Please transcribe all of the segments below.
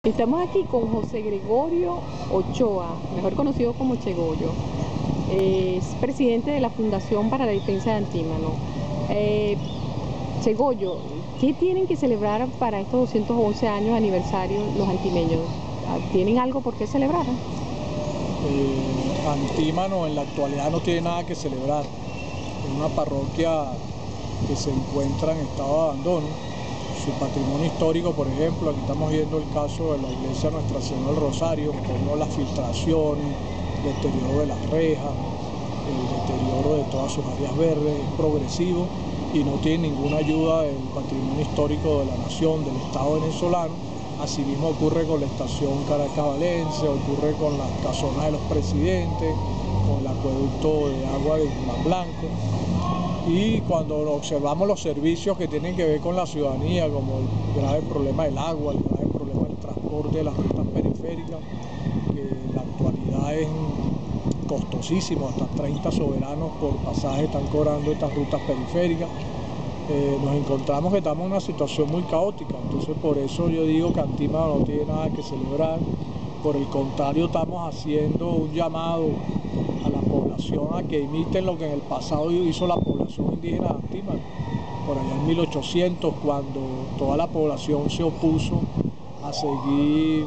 Estamos aquí con José Gregorio Ochoa, mejor conocido como Chegoyo. Es presidente de la Fundación para la Defensa de Antímano. Chegoyo, ¿qué tienen que celebrar para estos 211 años aniversario los antimeños? ¿Tienen algo por qué celebrar? Antímano en la actualidad no tiene nada que celebrar. Es una parroquia que se encuentra en estado de abandono. Su patrimonio histórico, por ejemplo, aquí estamos viendo el caso de la iglesia Nuestra Señora del Rosario, como las filtraciones, el deterioro de las rejas, el deterioro de todas sus áreas verdes, es progresivo y no tiene ninguna ayuda del patrimonio histórico de la nación, del Estado venezolano. Asimismo ocurre con la estación Caracas-Valencia, ocurre con las casonas de los presidentes, con el acueducto de agua de Guzmán Blanco. Y cuando observamos los servicios que tienen que ver con la ciudadanía, como el grave problema del agua, el grave problema del transporte de las rutas periféricas, que en la actualidad es costosísimo, hasta 30 soberanos por pasaje están cobrando estas rutas periféricas, nos encontramos que estamos en una situación muy caótica. Entonces por eso yo digo que Antímano no tiene nada que celebrar. Por el contrario, estamos haciendo un llamado a la población a que imiten lo que en el pasado hizo la población indígena de Antímano, por allá en 1800, cuando toda la población se opuso a seguir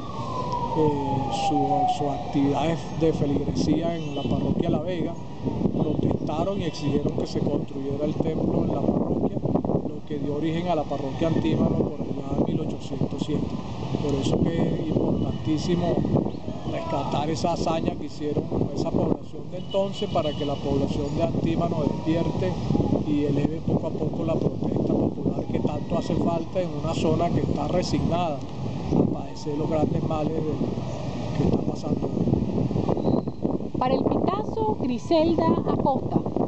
sus actividades de feligresía en la parroquia La Vega, protestaron y exigieron que se construyera el templo en la parroquia, lo que dio origen a la parroquia Antímano por allá en 1807. Por eso que es importantísimo rescatar esa hazaña que hicieron esa población de entonces, para que la población de Antímano despierte y eleve poco a poco la protesta popular que tanto hace falta en una zona que está resignada a padecer los grandes males que está pasando. Para el Picasso, Griselda Acosta.